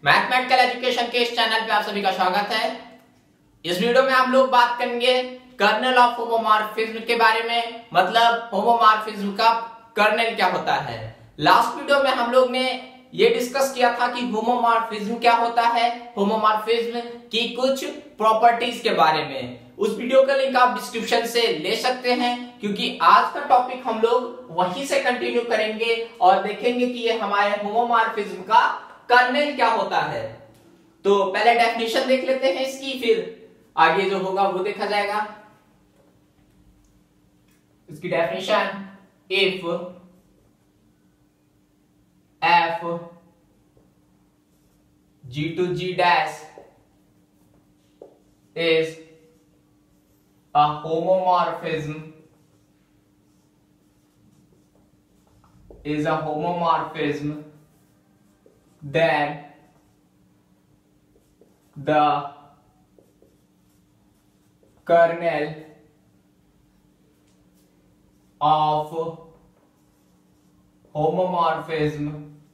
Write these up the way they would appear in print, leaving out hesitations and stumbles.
Mathematical education के इस channel पे आप सभी का स्वागत है। इस वीडियो में हम लोग बात करेंगे कर्नल ऑफ होमोमॉर्फिज्म के बारे में, मतलब होमोमॉर्फिज्म का कर्नल क्या होता है। लास्ट वीडियो में हम लोग ने ये डिस्कस किया था कि होमोमॉर्फिज्म क्या होता है, होमोमॉर्फिज्म की कुछ प्रॉपर्टीज के बारे में। उस वीडियो का लिंक आप डिस्क्रिप्शन से ले सकते हैं, क्योंकि आज का टॉपिक हम लोग वहीं से कंटिन्यू करेंगे और देखेंगे कि ये हमारे होमोमॉर्फिज्म का कर्नल क्या होता है। तो पहले डेफिनेशन देख लेते हैं इसकी, फिर आगे जो होगा वो देखा जाएगा। इसकी definition, if f g to g dash is a homomorphism, then the kernel of homomorphism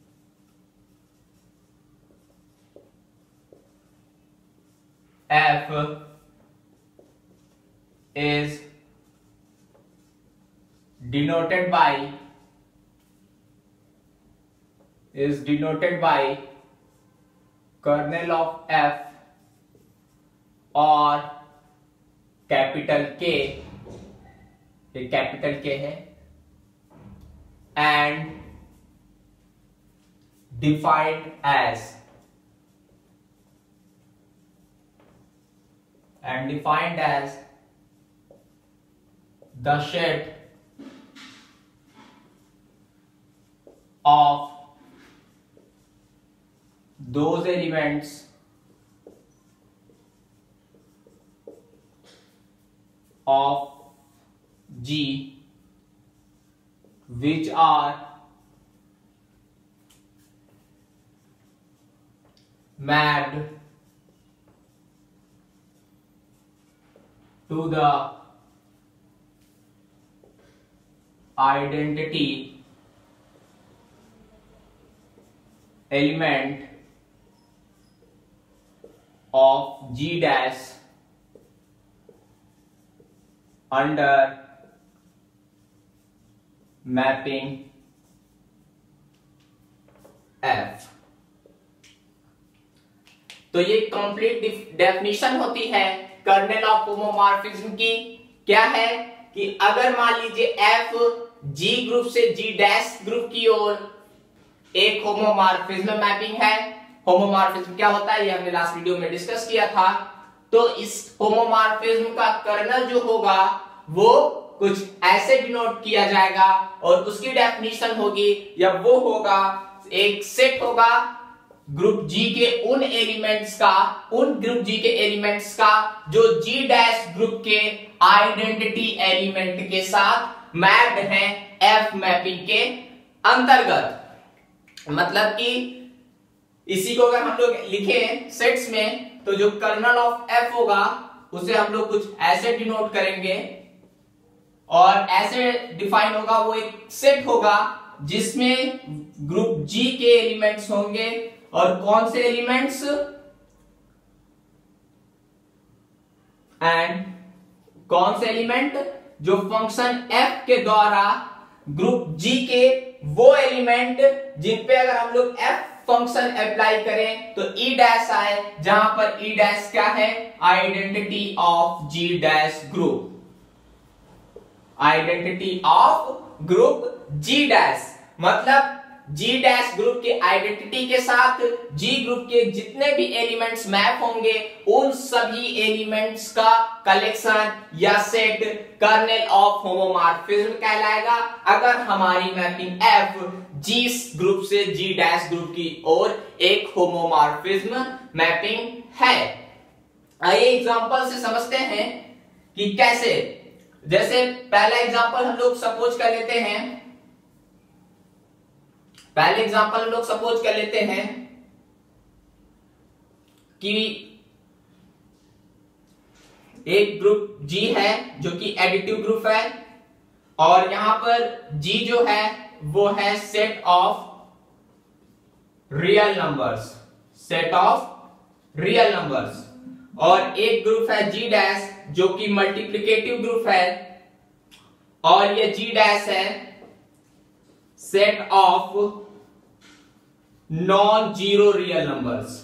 f is denoted by kernel of f और कैपिटल K, ये कैपिटल K है, and defined as the set of those elements of G which are mapped to the identity element of G dash under mapping F। तो ये complete definition होती है kernel of homomorphism की। क्या है कि अगर मान लीजिए F G ग्रुप से G डैश ग्रुप की ओर एक होमोमॉर्फिज्म मैपिंग है। होमोमॉर्फिज्म क्या होता है ये हमने लास्ट वीडियो में डिस्कस किया था। तो इस होमोमॉर्फिज्म का कर्नल जो होगा वो कुछ ऐसे डिनोट किया जाएगा और उसकी डेफिनेशन होगी, या वो होगा एक सेट होगा ग्रुप G के उन ग्रुप G के एलिमेंट्स का जो G डैश ग्रुप के आइडेंटिटी एलिमेंट के साथ मैप्ड हैं F मैपिंग के अंतर्गत। मतलब कि इसी को अगर हम लोग लिखे सेट्स में, तो जो कर्नल ऑफ F होगा उसे हम लोग कुछ ऐसे डिनोट करेंगे और ऐसे डिफाइन होगा, वो एक सेट होगा जिसमें ग्रुप G के एलिमेंट्स होंगे। और कौन से एलिमेंट्स? एंड कौन से एलिमेंट? जो फंक्शन f के द्वारा ग्रुप G के वो एलिमेंट जिन पे अगर हम लोग f फंक्शन अप्लाई करें तो E डैश आए, जहां पर E डैश क्या है? Identity of G dash group, identity of group G dash. मतलब G डैश ग्रुप के आइडेंटिटी के साथ G ग्रुप के जितने भी एलिमेंट्स मैप होंगे उन सभी एलिमेंट्स का कलेक्शन या सेट कर्नल ऑफ होमोमॉर्फिज्म कहलाएगा, अगर हमारी मैपिंग F G ग्रुप से G डैश ग्रुप की ओर एक होमोमॉर्फिज्म मैपिंग है। आइए एग्जांपल से समझते हैं कि कैसे। जैसे पहला एग्जांपल हम लोग सपोज कर लेते हैं, कि एक ग्रुप G है जो कि एडिटिव ग्रुप है, और यहां पर G जो है वो है set of real numbers, set of real numbers, और एक ग्रुप है जी डैश जो कि मल्टीप्लिकेटिव ग्रुप है, और ये जी डैश है set of non zero real numbers,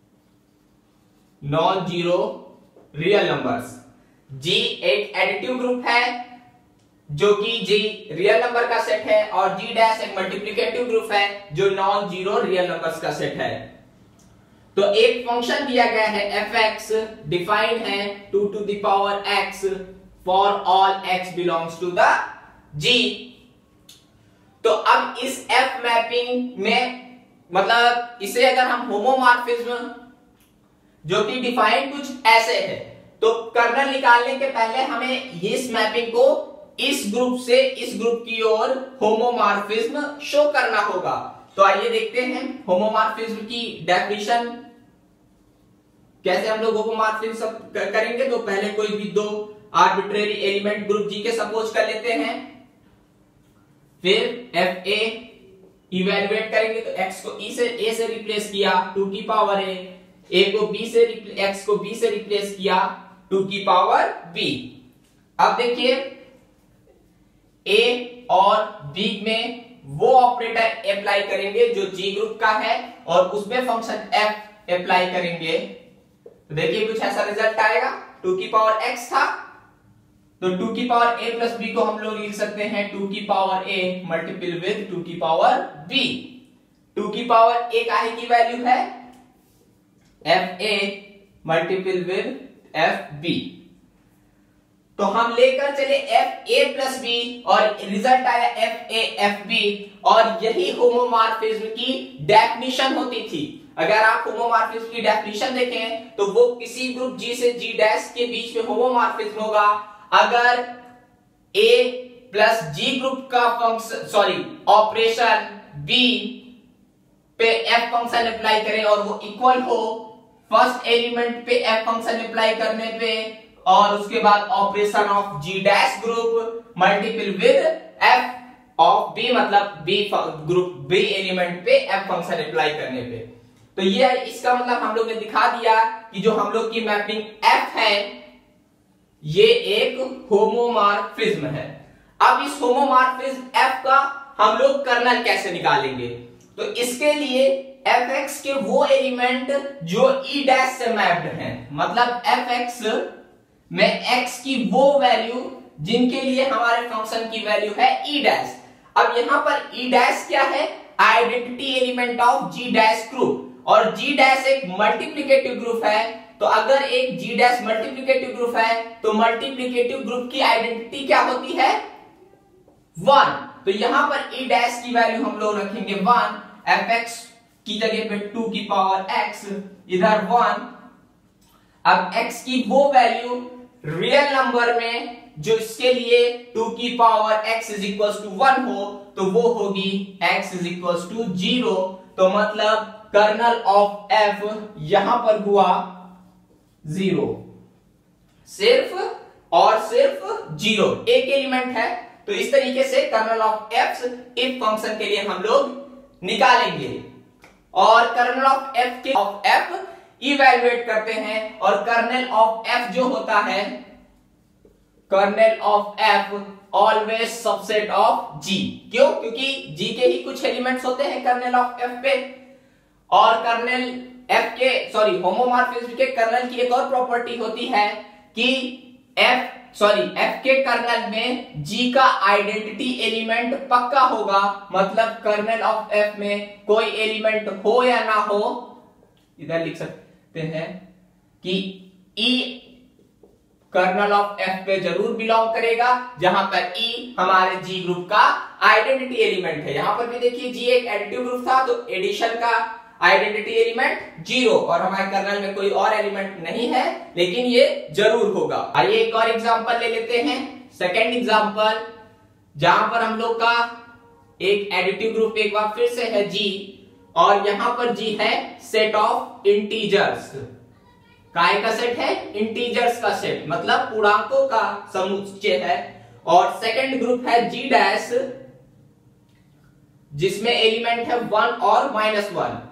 non zero real numbers. G एक एडिटिव ग्रुप है जो कि जी रियल नंबर का सेट है, और जी डैश एक मल्टीप्लिकेटिव ग्रुप है जो नॉन जीरो रियल नंबर्स का सेट है। तो एक फंक्शन दिया गया है fx, डिफाइंड है 2 to the power x for all x belongs to the g। तो अब इस f मैपिंग में मतलब इसे अगर हम होमोमॉर्फिज्म जो कि डिफाइंड कुछ ऐसे है, तो कर्नल निकालने के पहले हमें इस मैपिंग को इस ग्रुप से इस ग्रुप की ओर होमोमॉर्फिज्म शो करना होगा। तो आइए देखते हैं होमोमॉर्फिज्म की डेफिनेशन कैसे हम लोग होमोमॉर्फिज्म करेंगे। तो पहले कोई भी दो आर्बिट्रेरी एलिमेंट ग्रुप जी के सपोज कर लेते हैं, फिर एफ ए इवेलुएट करेंगे। तो x को a से रिप्लेस किया 2 की पावर a को b से x को b से रिप्लेस किया 2 की पावर b। अब देखिए a और b में वो ऑपरेटर अप्लाई करेंगे जो g ग्रुप का है, और उसमें फंक्शन f अप्लाई करेंगे। तो देखिए कुछ ऐसा रिजल्ट आएगा। 2 की पावर x था, तो 2 की पावर a प्लस b को हम लोग लिख सकते हैं 2 की पावर a मल्टीपल विद 2 की पावर b। 2 की पावर a काहे की वैल्यू है f a multiple with f b। तो हम लेकर चले f a प्लस b और रिजल्ट आया f a f b, और यही होमोमॉर्फिज्म की डेफिनेशन होती थी। अगर आप होमोमॉर्फिज्म की डेफिनेशन देखें तो वो किसी ग्रुप G से G डैश के बीच में होमोमॉर्फिज्म होगा अगर A प्लस G ग्रुप का फंक्शन ऑपरेशन B पे F फंक्शन अप्लाई करें और वो इक्वल हो फर्स्ट एलिमेंट पे F फंक्शन अप्लाई करने पे, और उसके बाद operation of G dash group multiple with F of B, मतलब B ग्रुप B एलिमेंट पे F फंक्शन अप्लाई करने पे। तो ये इसका मतलब हम लोग ने दिखा दिया कि जो हम लोग की मैपिंग F है ये एक होमोमॉर्फिज्म है। अब इस होमोमॉर्फिज्म F का हम लोग कर्नल कैसे निकालेंगे? तो इसके लिए fx के वो एलिमेंट जो e डैश से मैप्ड हैं, मतलब fx में x की वो वैल्यू जिनके लिए हमारे फंक्शन की वैल्यू है e डैश। अब यहां पर e डैश क्या है? Identity element of g dash group, और g डैश एक मल्टीप्लिकेटिव ग्रुप है। तो अगर एक g डैश मल्टीप्लिकेटिव ग्रुप है तो मल्टीप्लिकेटिव ग्रुप की आइडेंटिटी क्या होती है? 1। तो यहां पर e डैश की वैल्यू हम लोग रखेंगे 1, fx की जगह पे 2 की पावर x, इधर 1। अब x की वो वैल्यू रियल नंबर में जो इसके लिए 2 की power x is equal to 1 हो, तो वो होगी x इज इक्वल टू 0। तो मतलब कर्नल ऑफ f यहां पर हुआ 0, सिर्फ और सिर्फ 0, एक एलिमेंट है। तो इस तरीके से kernel of f if function के लिए हम लोग निकालेंगे, और कर्नल ऑफ f के ऑफ f इवैल्यूएट करते हैं, और कर्नल ऑफ f जो होता है kernel of f always subset of g। क्यों? क्योंकि g के ही कुछ एलिमेंट्स होते हैं कर्नल ऑफ f पे, और कर्नल f के होमोमॉर्फिज्म के कर्नल की एक और प्रॉपर्टी होती है कि f के कर्नल में g का आइडेंटिटी एलिमेंट पक्का होगा। मतलब कर्नल ऑफ f में कोई एलिमेंट हो या ना हो, इधर लिख सकते हैं कि e कर्नल ऑफ f पे जरूर बिलोंग करेगा, जहां पर e हमारे g ग्रुप का आइडेंटिटी एलिमेंट है। यहां पर भी देखिए g एक एडिटिव ग्रुप था, तो एडिशन का आइडेंटिटी एलिमेंट 0, और हमारे कर्नल में कोई और एलिमेंट नहीं है, लेकिन ये जरूर होगा। आइए एक और एग्जांपल ले लेते हैं, सेकंड एग्जांपल, जहां पर हम लोग का एक एडिटिव ग्रुप एक बार फिर से है G, और यहां पर G है सेट ऑफ इंटीजर्स। काय का सेट है? इंटीजर्स का सेट, मतलब पूर्णांकों का समुच्चय है। और सेकंड ग्रुप है G डैश, जिसमें एलिमेंट है 1 और -1,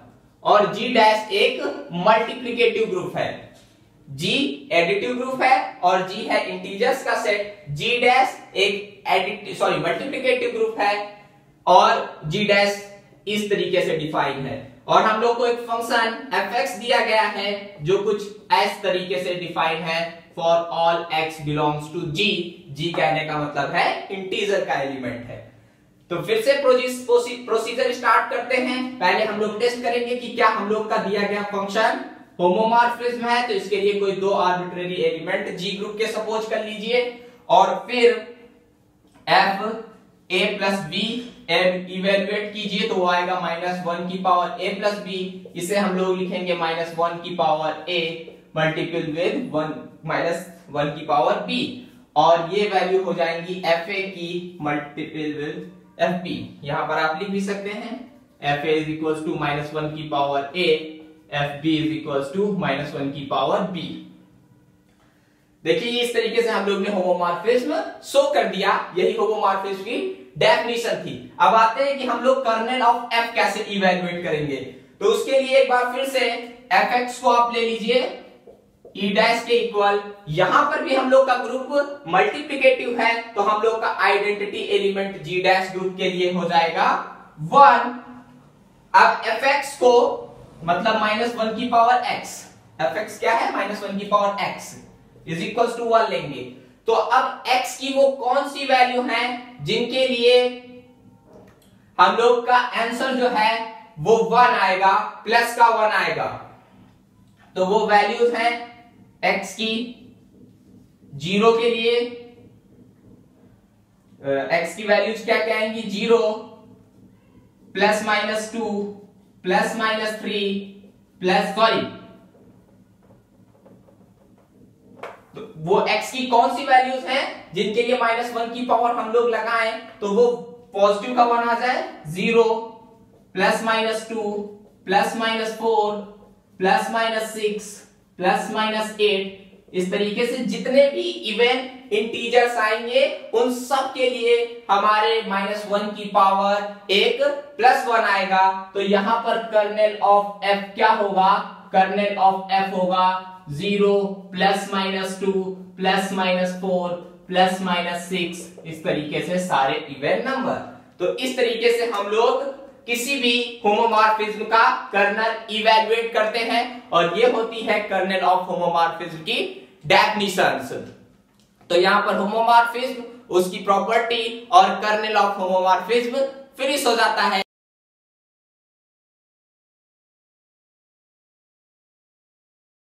और जी डैश एक मल्टीप्लिकेटिव ग्रुप है। जी एडिटिव ग्रुप है और जी है इंटीजर्स का सेट। जी डैश एक मल्टीप्लिकेटिव ग्रुप है और जी डैश इस तरीके से डिफाइन है। और हम लोग को एक फंक्शन fx दिया गया है जो कुछ इस तरीके से डिफाइन है, for all x belongs to g। g कहने का मतलब है इंटीजर का एलिमेंट है। तो फिर से प्रोसीजर स्टार्ट करते हैं। पहले हम लोग टेस्ट करेंगे कि क्या हम लोग का दिया गया फंक्शन होमोमॉर्फिज्म है। तो इसके लिए कोई दो आर्बिट्रेरी एलिमेंट जी ग्रुप के सपोज कर लीजिए और फिर f a plus B evaluate कीजिए तो वो आएगा -1 की पावर a प्लस बी। इसे हम लोग लिखेंगे -1 की पावर a मल्टीपल विद -1 की पावर b और ये वैल्यू हो जाएंगी fa की मल्टीपल विद fb। यहां पर आप लिख भी सकते हैं fa इज इक्वल्स टू -1 की power a, fb is equals to -1 की पावर b। देखिए इस तरीके से हम लोग ने होमोमॉर्फिज्म शो कर दिया। यही होमोमॉर्फिज्म की डेफिनेशन थी। अब आते हैं कि हम लोग कर्नेल ऑफ f कैसे इवैल्यूएट करेंगे। तो उसके लिए एक बार फिर से fx को आप ले लीजिए e डैश के इक्वल। यहां पर भी हम लोग का ग्रुप मल्टीप्लिकेटिव है तो हम लोग का identity element g dash group के लिए हो जाएगा 1। अब fx को मतलब -1 की पावर x, fx क्या है -1 की power x is equal to 1 लेंगे। तो अब x की वो कौन सी वैल्यू है जिनके लिए हम लोग का आंसर जो है वो 1 आएगा, प्लस का 1 आएगा। तो वो वैल्यूज हैं x की 0 के लिए x की वैल्यूज क्या क्या आएंगी 0 +-2 +-3 तो वो x की कौन सी वैल्यूज हैं जिनके लिए -1 की पावर हम लोग लगाएं तो वो पॉजिटिव का 1 आ जाए 0 +-2 +-4 +-6 +-8। इस तरीके से जितने भी इवन इंटीजर्स आएंगे उन सब के लिए हमारे -1 की पावर एक +1 आएगा। तो यहां पर कर्नेल ऑफ f क्या होगा, कर्नेल ऑफ f होगा 0 +-2 +-4 +-6। इस तरीके से सारे इवन नंबर। तो इस तरीके से हम लोग किसी भी होमोमॉर्फिज्म का कर्नल इवैल्यूएट करते हैं और ये होती है कर्नल ऑफ होमोमॉर्फिज्म की डेफिनिशंस। तो यहां पर होमोमॉर्फिज्म, उसकी प्रॉपर्टी और कर्नल ऑफ होमोमॉर्फिज्म फिनिश हो जाता है।